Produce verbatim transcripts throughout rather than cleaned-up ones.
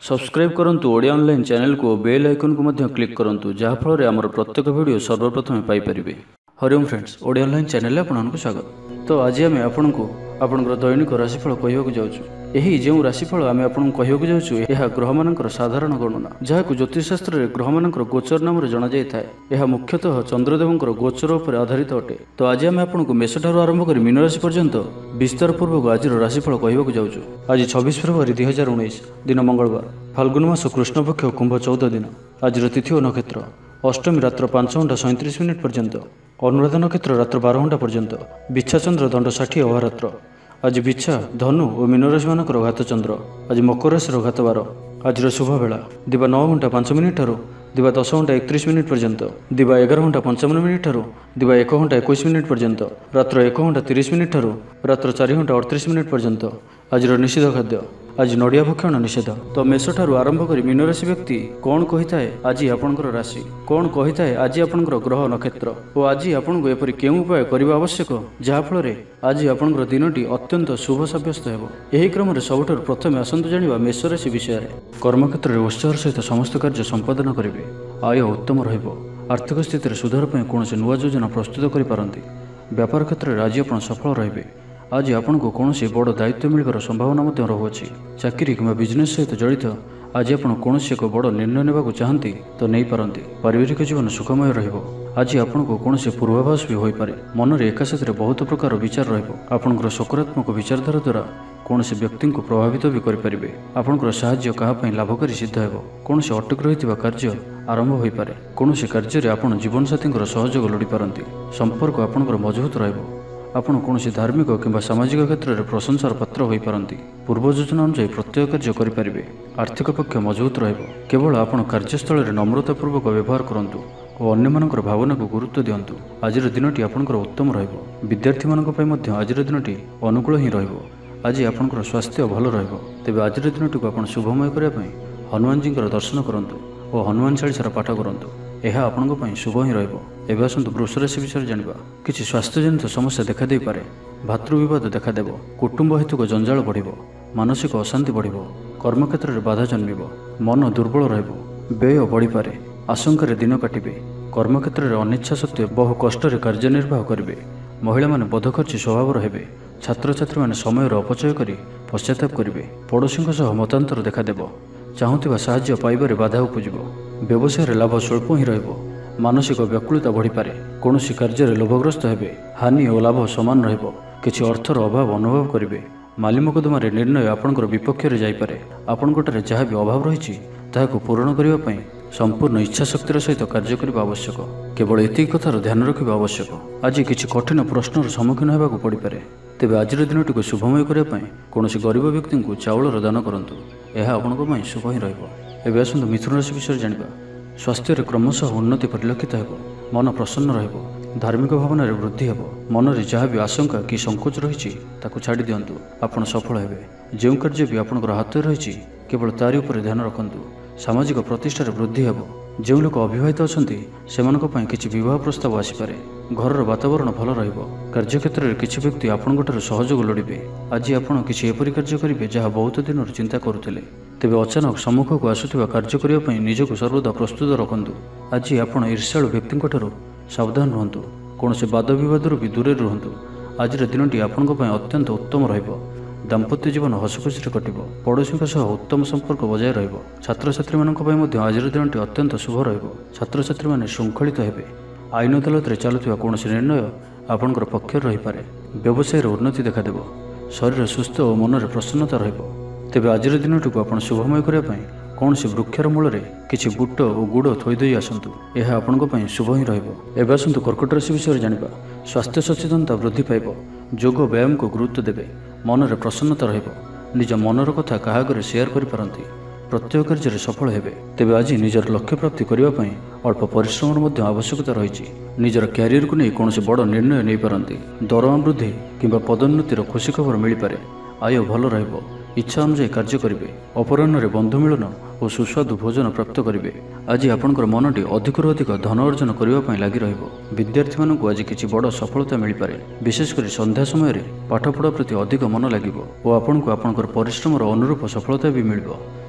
Subscribe करंतु Odia online channel को bell icon को मध्य क्लिक करंतु जहाँ फल आमर प्रत्येक वीडियो सर्वप्रथम पाइपर। हरिओम फ्रेंड्स, ओडिया ऑनलाइन चैनल आपको स्वागत। तो आज आम आपण को आपंकर दैनिक राशिफल कहवाक जाऊँ। यही जो राशिफल आम आपको कहवाक जाऊँ यह ग्रह मानकर साधारण गणना जहाँ ज्योतिषशास्त्र में ग्रह मानकर गोचर नाम जना जाए। यह मुख्यतः चंद्रदेवंकर गोचर उपर आधारित अटे। तो आज आम आपको मेष ठार आरंभ कर मीन राशि पर्यंत विस्तार पूर्वक आज राशिफल कहवाक जाऊँ। आज छब्बीस फेब्रुआरी दुई हजार उन्नीस दिन मंगलवार, फाल्गुन मास कृष्ण पक्ष कुंभ चौदह दिन। आज तिथि और नक्षत्र अष्टमी रात्र पांच घंटा सैंतीस मिनिट पर्यंत, अनुराधा नक्षत्र रात्र बारह घंटा पर्यंत, बिच्छा चंद्र दंड षाठी अहोरात्र। आज बिच्छा धनु और मीन राशि मानकर घात चंद्र। आज मकर राशि घात बार। आज शुभ बेला दिवा नौ घंटा पांच मिनिट ठारू दिवा दस घंटा एकतीस मिनिट पर्यंत, दिवा एगार घंटा पंचावन मिनिट ठारू दिवा एक घंटा इक्कीस मिनिट पर्यंत, रात्र एक घंटा तीस मिनिट ठारू रात्र चार घंटा अड़तीस मिनिट पर्यंत। आज निषिद्ध खाद्य आज नड़िया भक्षण निषेध। तो मेष ठारू आरंभ कर मीन राशि व्यक्ति कौन कही थाए आज आपंकर राशि कौन कही थाए आज आपंकर ग्रह नक्षत्र और आज आपको एपरी केउं उपाय करने आवश्यक जहाँफल आज आपंकर दिनटी अत्यंत शुभ सब्यस्त हो। यही क्रम सबुठ प्रथम आसतु जाना मेष राशि विषय। कर्मक्षेत्र में उत्साह सहित समस्त कार्य संपादन करेंगे। आय उत्तम रर्थिक स्थित सुधार कौन नुआ योजना प्रस्तुत करें। व्यापार क्षेत्र में आज आप सफल रे। आज आपन को कौन बड़ दायित्व मिलवर संभावना रहुअछि। चाकरी कि बिजनेस सहित जड़ित आज आप कौन एक बड़ निर्णय नेबाक चाहती तो नहीं पारती। पारिवारिक जीवन सुखमय रहिबो। आज आपन को कौन पूर्वाभास भी हो पारे। मन में एका साथ बहुत प्रकार विचार रहिबो। आपनकर सकारात्मक विचारधारा द्वारा कौन व्यक्ति को प्रभावित भी करें। आपनकर साहाय्य कहां लाभकारी सिद्ध हो। कौन अटक रही कार्य आरंभ हो पारे। कौन कार्य आपन जीवन साथी सहयोग लोड़ी पारती। संपर्क आपनकर मजबूत रहिबो। आपण कौन धार्मिक किंवा सामाजिक क्षेत्र में प्रशंसार पात्र हो पारती। पूर्व योजना अनुसार प्रत्येक कार्य करें। आर्थिक पक्ष मजबूत रहिबो। केवल आपण कार्यस्थल में नम्रतापूर्वक व्यवहार करंतु और अन्य मानकर भावना को गुरुत्व दियंतु। आज दिनटी आपंकर उत्तम रहिबो। विद्यार्थी मानक पय मध्य आज दिनटी अनुकूल ही रहिबो। आज आपंकर स्वास्थ्य भल रहिबो। तेबे आज दिनटी को आपण शुभमय करने हनुमान जी दर्शन करंतु और हनुमान चालीसार पाठ करंतु। यह आपण शुभ ही रहिबो। एबे आसंतु वृष राशि विषय जानिबा। किछि स्वास्थ्य जनित समस्या देखा दे पारे। भातृविवाद देखा देबो। कुटुंब हेतुक जंजाल बढ़िबो। मानसिक अशांति बढ़िबो। कर्मक्षेत्र में बाधा जन्मिबो। मन दुर्बल रहिबो। व्यय बढ़ी पारे। आशंकार दिन काटिबे। कर्मक्षेत्र में अनिच्छा सत्त्वे बहु कष्ट कार्यनिर्वाह करेंगे। महिला माने बदखर्ची स्वभाव रहिबे। छात्र छात्री माने समय अपचय करी पश्चाताप करेंगे। पड़ोशी मतांतर देखा देबो। चाहूथिबा साहाय्य पाइबारे बाधा उपजिबो। व्यवसाय लाभ स्वल्प ही रहिबो। मानसिक व्याकुलता बढ़ी पारे। कौन कार्य लोभग्रस्त हेबे। हानि और लाभ समान रहिबो। किछि अर्थर अभाव अनुभव करेंगे। माली मकदमार निर्णय आपणकर विपक्ष में जाइपारे। आपणकोटारे जहाँ भी अभाव रही ताहाको पूरण करने पर संपूर्ण इच्छा शक्तिर सहित कार्य करने आवश्यक। केवल एति कथार ध्यान रखा आवश्यक। आज किछि कठिन प्रश्नर सम्मुखीन होगा पड़ पारे। तेबे आज दिनटी को शुभमय करने कौन गरीब व्यक्ति को चाउलर दान करंतु। यह आपण शुभ ही रहिबो। एबे आसंतु मिथुन राशि विषय जानिबा। स्वास्थ्य क्रमशः उन्नति परिलक्षित हो। मन प्रसन्न रहिबो। धार्मिक भावना वृद्धि हो। मन में जहाँ भी आशंका कि संकोच रही छाड़ी दिंतु। आपड़ सफल हेबे। जो कार्य भी आपंकर हाथ रही केवल तारि उपर ध्यान रखंतु। सामाजिक प्रतिष्ठार वृद्धि हो। जो लोक अविवाहित अछंती सेमानक पय किछि विवाह प्रस्ताव आसीपारे। घरर वातावरण भल रहिबो। कार्यक्षेत्र में किछि व्यक्ति आपणकोठार सहयोग लोड़िबे। आज आपण किछि एपरि कार्य करिवे जहाँ बहुत दिन चिंता करुथिले। तेबे अचानक सम्मुख को आसुथिबा कार्य करिया पय निजको सर्वदा प्रस्तुत रखंतु। आज आपण ईर्ष्याळु व्यक्तिଙ୍କ ठाରୁ सावधान रहंतु। कौन से वाद विवादरू भी दूरे रुहंतु। आज दिनटी आपंक पय अत्यंत उत्तम रहिबो। दाम्पत्य जीवन हसखुशी कटिबो। पड़ोशी उत्तम संपर्क बजाय रहिबो। छात्र छात्री मानक पय मध्य आज दिनटी अत्यंत शुभ रहिबो। छात्र छात्री माने शृंखलित हेबे। आईन अदालत रे चालुथिबा कौन निर्णय आपंकर पक्ष रही पारे। व्यवसाय उन्नति देखा देबो। शरीर सुस्थ और मन में प्रसन्नता रहिबो। तेबे आज दिनटी को आपण शुभमय करने कौन से वृक्षर मूल किछि बुट और गुड़ थोई दई आसंतु। यह आपण शुभ ही रहिबो। एबे आसंतु कर्कट राशि विषय जानिबा। स्वास्थ्य सचेतनता वृद्धि पाइबो। योग व्यायाम को गुरुत्व देबे। मन में प्रसन्नता रहिबो। निज मनर कथा काहागरे शेयर करि पारंती। प्रत्येक कार्य सफल हेबे। तेबे आज निजर लक्ष्य प्राप्ति करने अल्प परिश्रम आवश्यकता रही। निजर क्यारियर को नहीं कौन बड़ निर्णय नहीं पारंती। दरमा वृद्धि किंबा पदोन्नतिर खुशी खबर मिल पारे। आय भल रहिबो। इच्छा अनुसार कार्य करेंगे। अपराह्न बंधु मिलन और सुस्वादु भोजन प्राप्त करेंगे। आज आपंकर मनटी अधिकरू अधिक धन अर्जन करने लगी रहिबो। विद्यार्थी मानक आज किछि बड़ सफलता मिल पारे। विशेषकर संध्या समय पाठपढ़ा प्रति अधिक मन लगिबो और आपन को आपनकर परिश्रमर अनुरूप सफलता भी मिलिबो।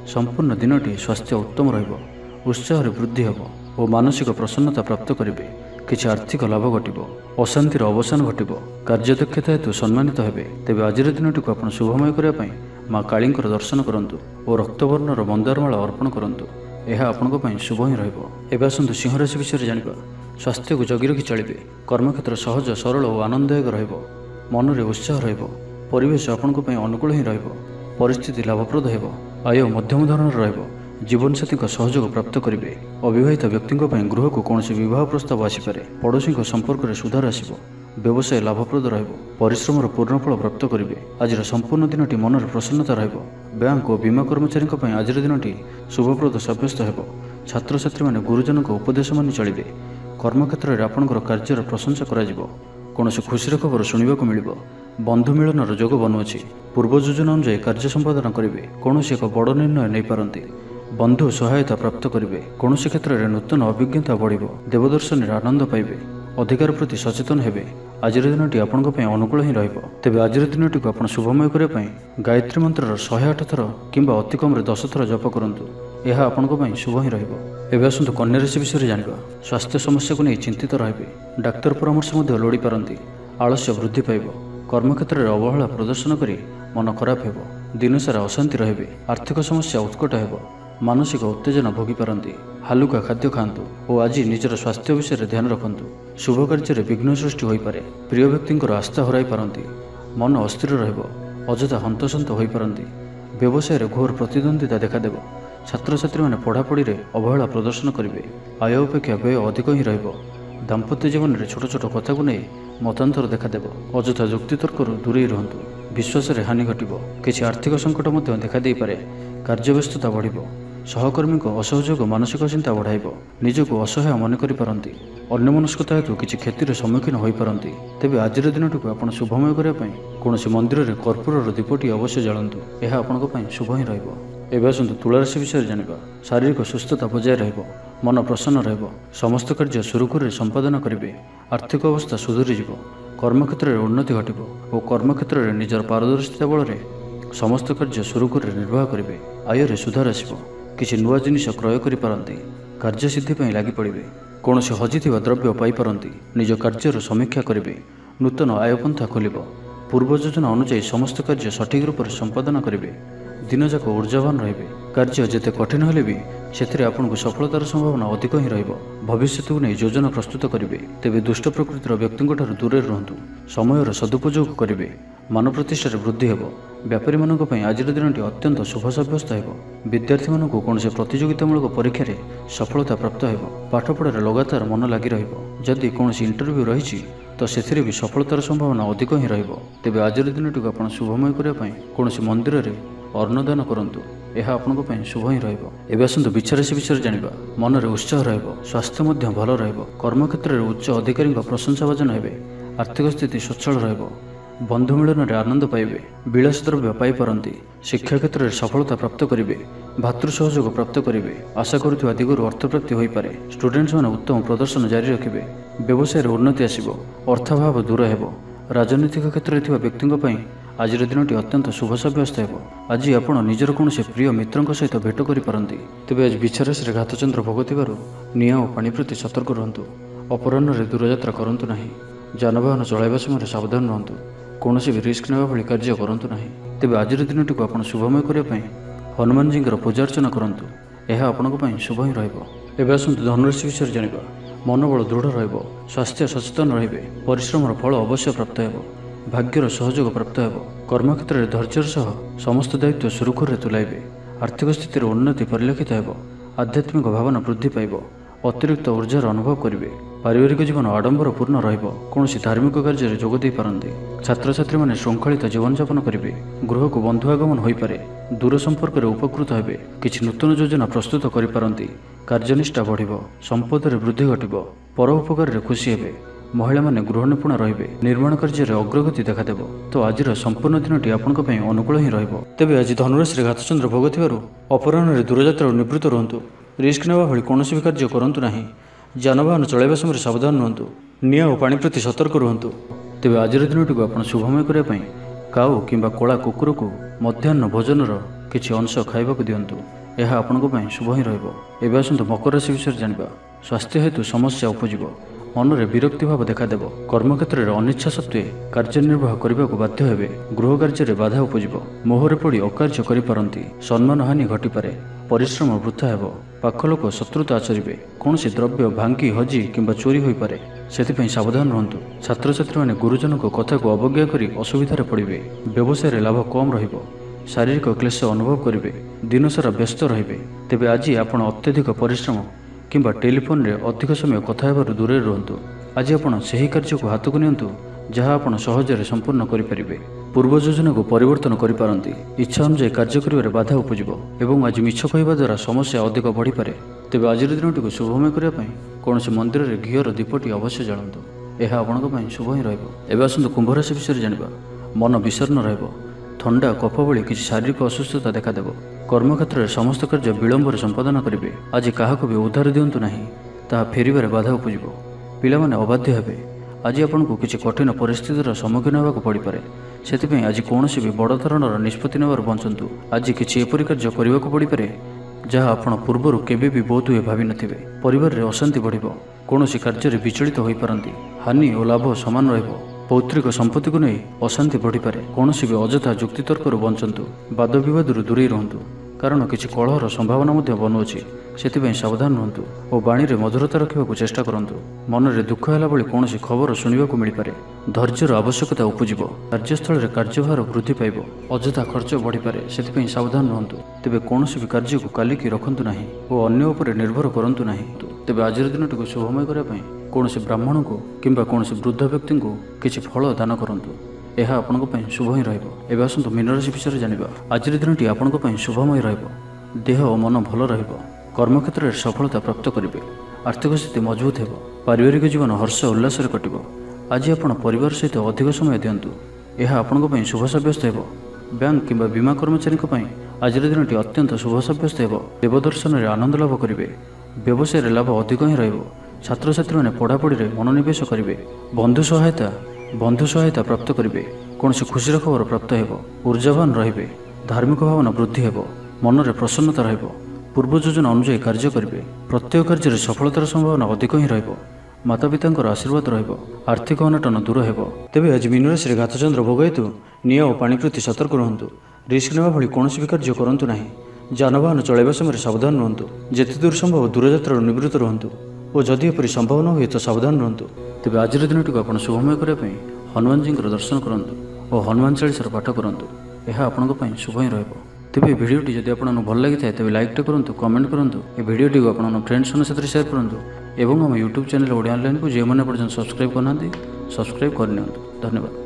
संपूर्ण दिनटी स्वास्थ्य उत्तम रहिबो, उत्साह वृद्धि हेब और मानसिक प्रसन्नता प्राप्त करेंगे। किछि आर्थिक लाभ घटिबो, अशांतिर अवसान घटिबो, कार्यदक्षता हेतु सम्मानित हेबे। तेबे आज दिनटी को आपण शुभमय करिया पई माँ कालींकर दर्शन करंतु और रक्तवर्णर मंदारमाला अर्पण करंतु। यह आपनको पई शुभ ही रहिबो। एबे आसंतु सिंह राशि विषय जानिबा। स्वास्थ्य को जगी रखि चलिबे। कर्मक्षेत्र सहज सरल और आनंददायक रहिबो। मनरे उत्साह रहिबो। परिवेश आपनको पई अनुकूल ही रहिबो। परिस्थिति लाभप्रद हेबो। आय मध्यम धरणर रहिबो। जीवनसाथी सहयोग प्राप्त करेंगे। अविवाहित व्यक्ति गृह को कौन विवाह प्रस्ताव आसीपे। पड़ोशी संपर्क में सुधार आसो। व्यवसाय लाभप्रद रहिबो। परिश्रमर पूर्णफल प्राप्त करेंगे। आज संपूर्ण दिनटी मनर प्रसन्नता रहिबो। बैंक और बीमा कर्मचारी आज दिनटी शुभप्रद सब्यस्त हेबो। छात्र छात्री माने गुरुजन उपदेश मानि चलिबे। कर्मक्षेत्र में आपणकर कार्यर प्रशंसा कराजिबो। कौनसी खुशीर खबर शुणा मिलिबो। बंधु मिलनर जोग बनुअछि। पूर्व योजना अनुसार कार्य संपादन करेंगे। कौन एक बड़ निर्णय नहीं पारती। बंधु सहायता प्राप्त करेंगे। कौन क्षेत्र में नूतन अभिज्ञता बढ़िबो। देवदर्शन आनंद पाइबे। अधिकार प्रति सचेतन हेबे। आज दिनटी आपण अनुकूल ही रहिबो। तेबे आज दिनटी को आपण शुभमय करिया पई गायत्री मंत्रर सौ आठ थर किंबा अति कम रे दस थर जप करंतु। यह आपनको पई शुभ ही रहिबो। एबे आसंतु कन्या राशि विषय जानिबा। स्वास्थ्य समस्या को नहीं चिंतित रहिबे। डाक्तर परामर्श मध्ये लोड़ी पारंती। आलस्य वृद्धि पाइबो। कर्मक्षेत्र में अवहेला प्रदर्शन करी मन खराब हेबो। दिन सारा अशांति रहिबे। आर्थिक समस्या उत्कट हेबो। मानसिक उत्तेजना भोगी पारंती। हालुका खाद्य खातु और आज निजर स्वास्थ्य विषय में ध्यान रखु। शुभ कार्य विघ्न सृष्टि हो पारे। प्रिय व्यक्ति आस्था हराई पारंती। मन अस्थिर रहिबो। अଯଥା हंतसंत हो पारंती। व्यवसाय में घोर प्रतिद्वंदिता देखादेव। छात्र छात्री माने पढ़ापढ़ी में अवहेला प्रदर्शन करेंगे। आय अपेक्षा व्यय अधिक ही रहिबो। दाम्पत्य जीवन में छोट छोट कथा को नहीं मतांतर देखादेव। अଯଥା युक्तितर्क दूरे रुहतु। विश्वास में हानि घटिबो। किछि आर्थिक संकट मध्य देखा दे पारे। कार्यव्यस्तता बढ़िबो। सहकर्मी को असहयोग मानसिक चिंता बढ़ाइब। निजको असहाय मन करि पारंती। अन्यमनस्कता हेतु किछि क्षतिर सम्मुखीन होई पारंती। तेबे आज दिनटी को आपण शुभमय करिया पई कोनोसी मंदिर रे कर्पूरर दीपटी अवश्य जळंतु। यह आपनको पई शुभ ही रहिबो। एबे आसंतु तुला राशि विषय जानिबा। शारीरिक सुस्थता बजाय रहिबो। मन प्रसन्न रहिबो। समस्त कार्य सुरुखुरे संपादन करिवे। आर्थिक अवस्था सुधुरी जिवो। कर्मक्षेत्र में उन्नति घटिबो और कर्मक्षेत्र में निजर पारदर्शिता बल समस्त कार्य सुरुखुरे निर्वाह करेंगे। आय रे सुधार आसिबो। किछि नुआ जिनिस क्रय करि पारंती। कार्यसिद्धि पई लागि पड़िबे। कौनसी हजिथिबा द्रव्य पाई पारंती। निज कार्यर समीक्षा करेंगे। नूतन आयपंथा खोलिबो। पूर्व योजना अनुसार समस्त कार्य सठिक रूप से संपादन करेंगे। दिन जाक ऊर्जावान रहिबे। कार्य जेते कठिन हेले भी सेथिरे आपनको सफलतार संभावना अधिक ही रहिबो। भविष्य को नहीं योजना प्रस्तुत करेंगे। तेबे दुष्ट प्रकृतिर व्यक्तियों ठाରୁ दूरे रुहतु। समयर सदुपयोग करेंगे। मान प्रतिष्ठार वृद्धि हेब। व्यापारी मानक पई आज दिनटी अत्यंत शुभ सब्यस्त हेब। विद्यार्थी मानक कौनसी प्रतियोगितामूलक परीक्षा रे सफलता प्राप्त हेब। पाठपढ़ार लगातार मन लगी रहिबो। जदि कौनसी इंटरव्यू रही तो सेथिरे भी सफलतार संभावना अधिक ही रहिबो। तेबे आज दिनटी को आपण शुभमय करिया पई कौनसी मंदिर रे अन्नदान करंतु। यह आपनको पई शुभ ही रहिबो। एबे आसंतु विचार राशि विषय जानिबा। मनरे उत्साह रहिबो। स्वास्थ्य मध्य भल रहिबो। कर्मक्षेत्र में उच्च अधिकारी प्रशंसा भाजन हेबे। आर्थिक स्थिति सच्चल रहिबो। बंधु मिलन में आनंद पाइबे। विलास द्रव्य पाई पारंती। शिक्षा क्षेत्र में सफलता प्राप्त करेंगे। भातृ सहयोग प्राप्त करेंगे। आशा करुवा दिगरु अर्थ प्राप्ति हो पारे। स्टूडेंट्स माने उत्तम प्रदर्शन जारी रखिबे। व्यवसाय उन्नति आसिबो। अर्थाभाव दूर हेबो। राजनीतिक क्षेत्र में व्यक्तियों पई आज दिनटी अत्यंत शुभ सब्यस्त हेबो। आज आपण निजर कौनसी प्रिय मित्रों सहित भेट करि पारंती। तेबे आज विचारराशि घातचंद्र भोग थिबारु निआं और पानी प्रति सतर्क रहंतु। अपराह्न रे दूरयात्रा करंतु नाही। जानवाहन चलाइबा समय सावधान रहंतु। कौनसी भी रिस्क नेबा भली कार्य करंतु नाही। तेबे आज दिनटी को आपण शुभमय करिया पई हनुमान जी पूजा अर्चना करंतु। यह आपनको पई शुभ ही रहिबो। एबे आसंतु धनुराशि विषय जानिबा। मनोबल दृढ़ रहिबो। स्वास्थ्य सचेतन रहिबे। परिश्रमर फल अवश्य प्राप्त हेबो। भाग्यर सहयोग प्राप्त हेबो। कर्मक्षेत्र में धैर्यर सह समस्त दायित्व सुरुखुरे तुलाइबे। आर्थिक स्थिति उन्नति परिलक्षित हेबो। आध्यात्मिक भावना वृद्धि पाइबो। अतिरिक्त ऊर्जार अनुभव करेंगे। पारिवारिक जीवन आडंबर पूर्ण रहिबो। कौनसी धार्मिक कार्य जोग दे पारंती। छात्र छात्री माने श्रृंखलित जीवन यापन करेंगे। गृह को बंधु आगमन हो पारे। दूर संपर्क में उपकृत हेबे। किछि नूतन योजना प्रस्तुत करि पारंती। कार्यनिष्ठा बढ़िबो। संपद रे वृद्धि घटिबो। पर उपकार रे खुशी हेबे। महिला माने गृह निपुण रहिबे। निर्माण कार्य रे अग्रगति देखादेबो। तो आज संपूर्ण दिनटी आपनक पई अनुकूल ही रहिबो। तेबे आज धनुराशि घातचंद्र भोग थिबारु अपराह्न रे दूरयात्रा निवृत्त रहंतु। रिस्क नेबा भली कौनसी भी कार्य करंतु नाही। जानवाहन चलाइबा समय सावधान रहंतु। निआं और पानी प्रति सतर्क रहंतु। तेबे आज दिनटी को आपण शुभमय करिया पई काऊ किंबा कोला कुकुर को मध्याह्न भोजनर କିଛି ଅଂଶ ଖାଇବାକୁ ଦିଅନ୍ତୁ। ଏହା ଆପଣଙ୍କ ପାଇଁ ଶୁଭ ହିଁ ରହିବ। ଏବେ ଆସନ୍ତୁ ମକର ରାଶି ବିଷୟରେ ଜାଣିବା। ସ୍ୱାସ୍ଥ୍ୟ ହେତୁ ସମସ୍ୟା ଉପୁଜିବ। ମନରେ ବିରକ୍ତି ଭାବ ଦେଖାଦେବ। କର୍ମକ୍ଷେତ୍ରରେ ଅନିଚ୍ଛା ସତ୍ତ୍ୱେ କାର୍ଯ୍ୟନିର୍ବାହ କରିବାକୁ ବାଧ୍ୟ ହେବେ। ଗୃହ କାର୍ଯ୍ୟରେ ବାଧା ଉପୁଜିବ। ମୋହରେ ପଡ଼ି ଅକାର୍ଯ୍ୟ କରିପାରନ୍ତି। ସମ୍ମାନ ହାନି ଘଟିପାରେ। ପରିଶ୍ରମ ବୃଥା ହେବ। ପାଖ ଲୋକ ଶତ୍ରୁତା ଆଚରିବେ। କୌଣସି ଦ୍ରବ୍ୟ ଭାଙ୍ଗି ହଜି କିମ୍ବା ଚୋରି ହୋଇପାରେ, ସେଥିପାଇଁ ସାବଧାନ ରୁହନ୍ତୁ। ଛାତ୍ରଛାତ୍ରୀମାନେ ଗୁରୁଜନଙ୍କ କଥାକୁ ଅବଜ୍ଞା କରି ଅସୁବିଧାରେ ପଡ଼ିବେ। ବ୍ୟବସାୟରେ ଲାଭ କମ୍ ରହିବ। ଶାରୀରିକ କ୍ଲେଶ ଅନୁଭବ କରିବେ। ଦିନସାରା ବ୍ୟସ୍ତ ରହିବେ। ତେବେ ଆଜି ଆପଣ ଅତ୍ୟଧିକ ପରିଶ୍ରମ କିମ୍ବା ଟେଲିଫୋନ୍ରେ ଅଧିକ ସମୟ କଥା ହେବାରୁ ଦୂରରେ ରୁହନ୍ତୁ। ଆଜି ଆପଣ ସେହି କାର୍ଯ୍ୟକୁ ହାତକୁ ନିଅନ୍ତୁ ଯାହା ଆପଣ ସହଜରେ ସମ୍ପୂର୍ଣ୍ଣ କରିପାରିବେ। ପୂର୍ବ ଯୋଜନାକୁ ପରିବର୍ତ୍ତନ କରିପାରନ୍ତି। ଇଚ୍ଛା ଅନୁଯାୟୀ କାର୍ଯ୍ୟ କରିବାରେ ବାଧା ଉପୁଜିବ ଏବଂ ଆଜି ମିଛ କହିବା ଦ୍ୱାରା ସମସ୍ୟା ଅଧିକ ବଢ଼ିପାରେ। ତେବେ ଆଜିର ଦିନଟିକୁ ଶୁଭମୟ କରିବା ପାଇଁ କୌଣସି ମନ୍ଦିରରେ ଘିଅର ଦୀପଟି ଅବଶ୍ୟ ଜାଳନ୍ତୁ। ଏହା ଆପଣଙ୍କ ପାଇଁ ଶୁଭ ହିଁ ରହିବ। ଏବେ ଆସନ୍ତୁ କୁମ୍ଭ ରାଶି ବିଷୟରେ ଜାଣିବା। ମନ ବିଷର୍ଣ୍ଣ ରହିବ। ଥଣ୍ଡା କଫ ଭଳି କିଛି ଶାରୀରିକ ଅସୁସ୍ଥତା ଦେଖାଦେବ। କର୍ମକ୍ଷେତ୍ରରେ ସମସ୍ତ କାର୍ଯ୍ୟ ବିଳମ୍ବରେ ସମ୍ପାଦନ କରିବେ। ଆଜି କାହାକୁ ବି ଉଦ୍ଧାର ଦିଅନ୍ତୁ ନାହିଁ, ତାହା ଫେରିବାରେ ବାଧା ଉପୁଜିବ। ପିଲାମାନେ ଅବାଧ୍ୟ ହେବେ। ଆଜି ଆପଣଙ୍କୁ କିଛି କଠିନ ପରିସ୍ଥିତିର ସମ୍ମୁଖୀନ ହେବାକୁ ପଡ଼ିପାରେ। ସେଥିପାଇଁ ଆଜି କୌଣସି ବି ବଡ଼ ଧରଣର ନିଷ୍ପତ୍ତି ନେବାରୁ ବଞ୍ଚନ୍ତୁ। ଆଜି କିଛି ଏପରି କାର୍ଯ୍ୟ କରିବାକୁ ପଡ଼ିପାରେ ଯାହା ଆପଣ ପୂର୍ବରୁ କେବେ ବି ବୋଧହୁଏ ଭାବିନଥିବେ। ପରିବାରରେ ଅଶାନ୍ତି ବଢ଼ିବ। କୌଣସି କାର୍ଯ୍ୟରେ ବିଚଳିତ ହୋଇପାରନ୍ତି। ହାନି ଓ ଲାଭ ସମାନ ରହିବ। ପୌତ୍ରିକ ସମ୍ପତ୍ତିକୁ ନେଇ ଅଶାନ୍ତି ବଢ଼ିପାରେ। କୌଣସି ବି ଅଯଥା ଯୁକ୍ତିତର୍କରୁ ବଞ୍ଚନ୍ତୁ। ବାଦ ବିବାଦରୁ ଦୂରେଇ ରୁହନ୍ତୁ, କାରଣ କିଛି କଳହର ସମ୍ଭାବନା ମଧ୍ୟ ବନୁଅଛି। ସେଥିପାଇଁ ସାବଧାନ ରୁହନ୍ତୁ ଓ ବାଣୀରେ ମଧୁରତା ରଖିବାକୁ ଚେଷ୍ଟା କରନ୍ତୁ। ମନରେ ଦୁଃଖ ହେଲା ଭଳି କୌଣସି ଖବର ଶୁଣିବାକୁ ମିଳିପାରେ। ଧୈର୍ଯ୍ୟର ଆବଶ୍ୟକତା ଉପୁଜିବ। କାର୍ଯ୍ୟସ୍ଥଳରେ କାର୍ଯ୍ୟଭାର ବୃଦ୍ଧି ପାଇବ। ଅଯଥା ଖର୍ଚ୍ଚ ବଢ଼ିପାରେ। ସେଥିପାଇଁ ସାବଧାନ ରୁହନ୍ତୁ। ତେବେ କୌଣସି ବି କାର୍ଯ୍ୟକୁ କାଲିକି ରଖନ୍ତୁ ନାହିଁ ଓ ଅନ୍ୟ ଉପରେ ନିର୍ଭର କରନ୍ତୁ ନାହିଁ। ତେବେ ଆଜିର ଦିନଟିକୁ ଶୁଭମୟ କରିବା ପାଇଁ କୌଣସି ବ୍ରାହ୍ମଣଙ୍କୁ କିମ୍ବା କୌଣସି ବୃଦ୍ଧ ବ୍ୟକ୍ତିଙ୍କୁ କିଛି ଫଳ ଦାନ କରନ୍ତୁ। ଏହା ଆପଣଙ୍କ ପାଇଁ ଶୁଭ ହିଁ ରହିବ। ଏବେ ଆସନ୍ତୁ ମୀନରାଶି ବିଷୟରେ ଜାଣିବା। ଆଜିର ଦିନଟି ଆପଣଙ୍କ ପାଇଁ ଶୁଭମୟ ରହିବ। ଦେହ ଓ ମନ ଭଲ ରହିବ। କର୍ମକ୍ଷେତ୍ରରେ ସଫଳତା ପ୍ରାପ୍ତ କରିବେ। ଆର୍ଥିକ ସ୍ଥିତି ମଜବୁତ ହେବ। ପାରିବାରିକ ଜୀବନ ହର୍ଷ ଉଲ୍ଲାସରେ କଟିବ। ଆଜି ଆପଣ ପରିବାର ସହିତ ଅଧିକ ସମୟ ଦିଅନ୍ତୁ। ଏହା ଆପଣଙ୍କ ପାଇଁ ଶୁଭ ସାବ୍ୟସ୍ତ ହେବ। ବ୍ୟାଙ୍କ କିମ୍ବା ବୀମା କର୍ମଚାରୀଙ୍କ ପାଇଁ ଆଜିର ଦିନଟି ଅତ୍ୟନ୍ତ ଶୁଭ ସାବ୍ୟସ୍ତ ହେବ। ଦେବଦର୍ଶନରେ ଆନନ୍ଦ ଲାଭ କରିବେ। ବ୍ୟବସାୟରେ ଲାଭ ଅଧିକ ହିଁ ରହିବ। ଛାତ୍ରଛାତ୍ରୀମାନେ ପଢ଼ାପଢ଼ିରେ ମନୋନିବେଶ କରିବେ। ବନ୍ଧୁ ସହାୟତା ବନ୍ଧୁ ସହାୟତା ପ୍ରାପ୍ତ କରିବେ। କୌଣସି ଖୁସିର ଖବର ପ୍ରାପ୍ତ ହେବ। ଉର୍ଜାବାନ ରହିବେ। ଧାର୍ମିକ ଭାବନା ବୃଦ୍ଧି ହେବ। ମନରେ ପ୍ରସନ୍ନତା ରହିବ। ପୂର୍ବ ଯୋଜନା ଅନୁଯାୟୀ କାର୍ଯ୍ୟ କରିବେ। ପ୍ରତ୍ୟେକ କାର୍ଯ୍ୟରେ ସଫଳତାର ସମ୍ଭାବନା ଅଧିକ ହିଁ ରହିବ। ମାତାପିତାଙ୍କର ଆଶୀର୍ବାଦ ରହିବ। ଆର୍ଥିକ ଅନାଟନ ଦୂର ହେବ। ତେବେ ଆଜି ମୀନରାଶିରେ ଘାତଚନ୍ଦ୍ର ଭୋଗ ହେତୁ ନିଆଁ ଓ ପାଣି ପ୍ରତି ସତର୍କ ରୁହନ୍ତୁ। ରିସ୍କ ନେବା ଭଳି କୌଣସି ବି କାର୍ଯ୍ୟ କରନ୍ତୁ ନାହିଁ। ଯାନବାହନ ଚଳାଇବା ସମୟରେ ସାବଧାନ ରୁହନ୍ତୁ। ଯେତେ ଦୂର ସମ୍ଭବ ଦୂରଯାତ୍ରାରୁ ନିବୃତ୍ତ ରୁହନ୍ତୁ ଓ ଯଦି ଏପରି ସମ୍ଭବ ନ ହୁଏ ତ ସାବଧାନ ରୁହନ୍ତୁ। ତେବେ ଆଜିର ଦିନଟିକୁ ଆପଣ ଶୁଭମୟ କରିବା ପାଇଁ ହନୁମାନଜୀଙ୍କର ଦର୍ଶନ କରନ୍ତୁ ଓ ହନୁମାନ ଚାଳିଶାର ପାଠ କରନ୍ତୁ। ଏହା ଆପଣଙ୍କ ପାଇଁ ଶୁଭ ହିଁ ରହିବ। ତେବେ ଏ ଭିଡ଼ିଓଟି ଯଦି ଆପଣଙ୍କୁ ଭଲ ଲାଗିଥାଏ ତେବେ ଲାଇକ୍ଟେ କରନ୍ତୁ, କମେଣ୍ଟ କରନ୍ତୁ। ଏ ଭିଡ଼ିଓଟିକୁ ଆପଣଙ୍କ ଫ୍ରେଣ୍ଡସ୍ମାନଙ୍କ ସାଥିରେ ସେୟାର କରନ୍ତୁ ଏବଂ ଆମ ୟୁଟ୍ୟୁବ୍ ଚ୍ୟାନେଲ୍ ଓଡ଼ିଆ ଅନଲାଇନ୍କୁ ଯେଉଁମାନେ ପର୍ଯ୍ୟନ୍ତ ସବସ୍କ୍ରାଇବ୍ କରିନାହାନ୍ତି ସବସ୍କ୍ରାଇବ୍ କରିନିଅନ୍ତୁ। ଧନ୍ୟବାଦ।